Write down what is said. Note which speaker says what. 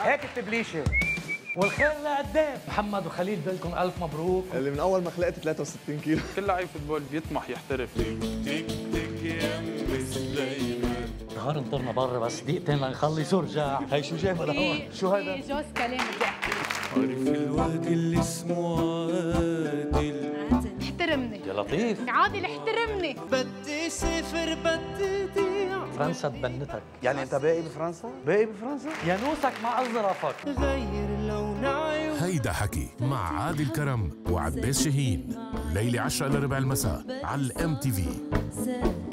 Speaker 1: هيك التبليشه.
Speaker 2: والخير لقدام. محمد وخليل بدكم الف مبروك.
Speaker 3: اللي من اول ما خلقت 63 كيلو.
Speaker 4: كل لاعب فوتبول بيطمح يحترف.
Speaker 2: نهار انطرنا برا بس دقيقتين لنخلص ورجع. هي شو جايبه لهون؟ شو هذا؟
Speaker 5: جوز كلام بدي احكي.
Speaker 6: عارف الواد اللي اسمه عادل.
Speaker 5: احترمني
Speaker 2: يا لطيف.
Speaker 5: عادل احترمني.
Speaker 6: بدي سافر بدي ضيع.
Speaker 2: فرنسا تبنتك.
Speaker 1: يعني انت باقي بفرنسا؟ باقي بفرنسا؟
Speaker 2: يا نوسك مع ظرفك.
Speaker 6: غير لون عيون.
Speaker 7: هيدا حكي مع عادل كرم وعباس شاهين. ليلة 10 إلى ربع المساء على الMTV.